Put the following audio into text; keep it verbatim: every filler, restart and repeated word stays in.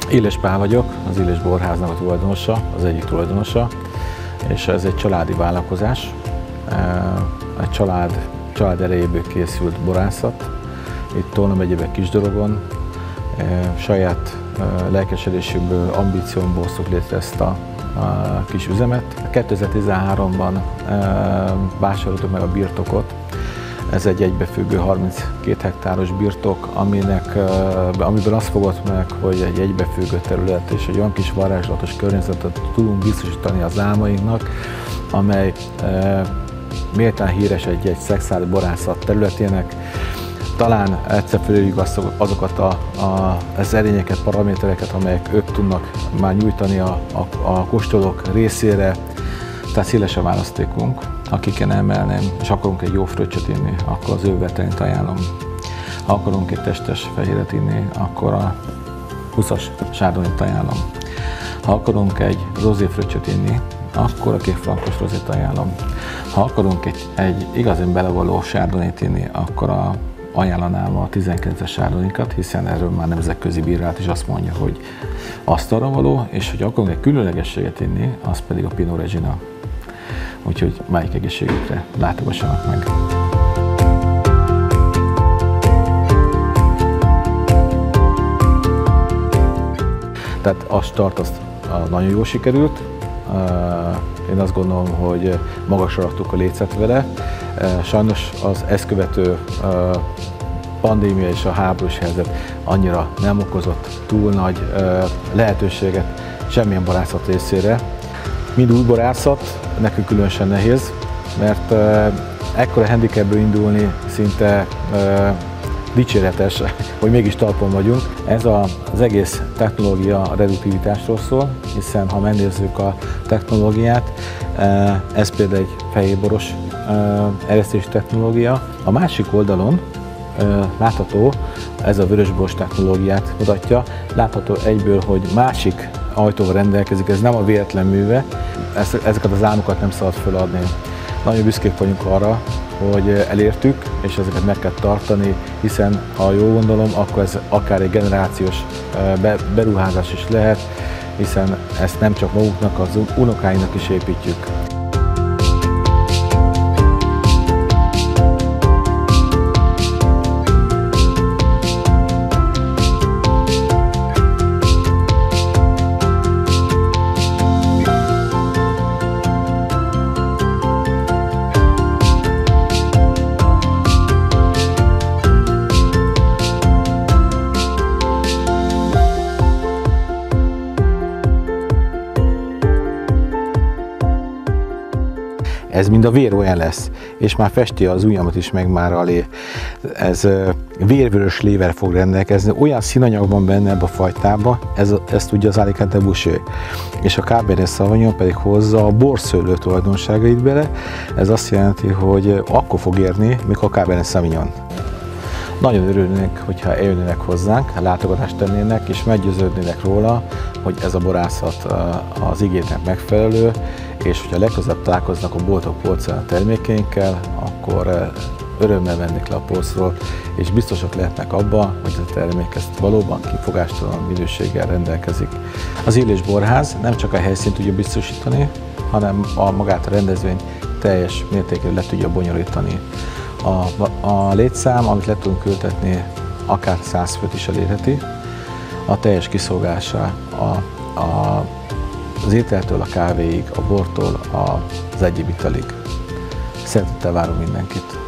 Éles Pál vagyok, az Éles Borháznak a tulajdonosa, az egyik tulajdonosa, és ez egy családi vállalkozás. Egy család, család erejéből készült borászat, itt Tolna megyében Kisdorogon. Saját lelkesedésükből, ambíciómból hoztuk létre ezt a, a kis üzemet. kétezer-tizenháromban vásároltuk meg a birtokot. Ez egy egybefüggő harminckét hektáros birtok, aminek, amiből azt fogott meg, hogy egy egybefüggő terület és egy olyan kis varázslatos környezetet tudunk biztosítani az álmainknak, amely e, méltán híres egy-egy szexuális borászat területének. Talán egyszer felüljük azokat a, a, az erényeket, paramétereket, amelyek ők tudnak már nyújtani a, a, a kóstolók részére. Tehát széles a választékunk. Akiken emelném, és akarunk egy jó fröccsöt inni, akkor az ő vetelényt ajánlom. Ha akarunk egy testes fehéret inni, akkor a húszas sárdonyét ajánlom. Ha akarunk egy rozé fröccsöt inni, akkor a kékfrankos rozét ajánlom. Ha akarunk egy, egy igazán belevaló sárdonyét inni, akkor a, ajánlanám a tizenkilences sárdonyékat, hiszen erről már nemzetközi bírát is azt mondja, hogy asztalra való, és hogy akarunk egy különlegességet inni, az pedig a Pinot Regina. Úgyhogy melyik egészségükre látogassanak meg! Tehát a start az nagyon jól sikerült. Én azt gondolom, hogy magasra raktuk a lécet vele. Sajnos az ezt követő pandémia és a háborús helyzet annyira nem okozott túl nagy lehetőséget semmilyen borászat részére. Mind új borászat, nekünk különösen nehéz, mert ekkora handicapből indulni szinte dicséretes, hogy mégis talpon vagyunk. Ez a, az egész technológia a reduktivitásról szól, hiszen ha megnézzük a technológiát, ez például egy fehérboros eresztési technológia. A másik oldalon látható, ez a vörösboros technológiát mutatja, látható egyből, hogy másik ajtóval rendelkezik, ez nem a véletlen műve, ezeket az álmokat nem szabad feladni. Nagyon büszkék vagyunk arra, hogy elértük, és ezeket meg kell tartani, hiszen ha jól gondolom, akkor ez akár egy generációs beruházás is lehet, hiszen ezt nem csak magunknak, az unokáinak is építjük. Ez mind a vér olyan lesz, és már festi az ujjamat is meg már alé. Ez vérvörös lével fog rendelkezni, olyan színanyagban benne ebbe a fajtába, ez, ez tudja az Alicante Bouschet. És a Cabernet Sauvignon pedig hozza a borszőlő tulajdonságait bele, ez azt jelenti, hogy akkor fog érni, mikor a Cabernet Sauvignon. Nagyon örülnék, hogyha eljönnének hozzánk, látogatást tennének, és meggyőződnének róla, hogy ez a borászat az igénynek megfelelő, és hogyha legközelebb találkoznak a boltok polcán a termékeinkkel, akkor örömmel vennék le a polcról, és biztosak lehetnek abban, hogy ez a termék ezt valóban kifogástalan minőséggel rendelkezik. Az Éles Borház nem csak a helyszínt tudja biztosítani, hanem a magát a rendezvényt teljes mértékben le tudja bonyolítani. A, a létszám, amit le tudunk ültetni, akár száz főt is elérheti. A teljes kiszolgása a, a, az ételtől a kávéig, a bortól az egyéb italig. Szeretettel várunk mindenkit!